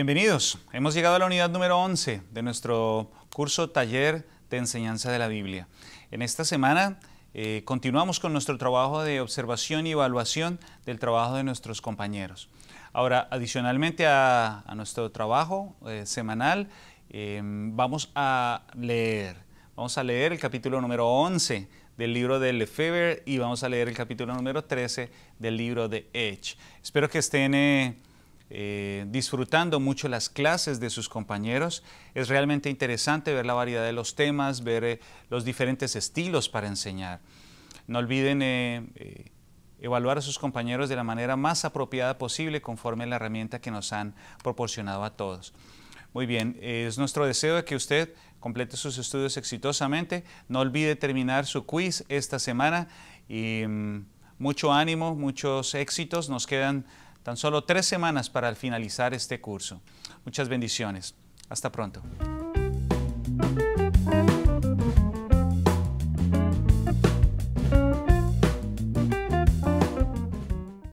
Bienvenidos. Hemos llegado a la unidad número 11 de nuestro curso Taller de Enseñanza de la Biblia. En esta semana continuamos con nuestro trabajo de observación y evaluación del trabajo de nuestros compañeros. Ahora, adicionalmente a nuestro trabajo semanal, vamos a leer el capítulo número 11 del libro de Lefebvre y vamos a leer el capítulo número 13 del libro de Edge. Espero que estén disfrutando mucho las clases de sus compañeros. Es realmente interesante ver la variedad de los temas, ver los diferentes estilos para enseñar. No olviden evaluar a sus compañeros de la manera más apropiada posible conforme la herramienta que nos han proporcionado a todos. Muy bien, es nuestro deseo de que usted complete sus estudios exitosamente. No olvide terminar su quiz esta semana y mucho ánimo, muchos éxitos. Nos quedan tan solo 3 semanas para finalizar este curso. Muchas bendiciones. Hasta pronto.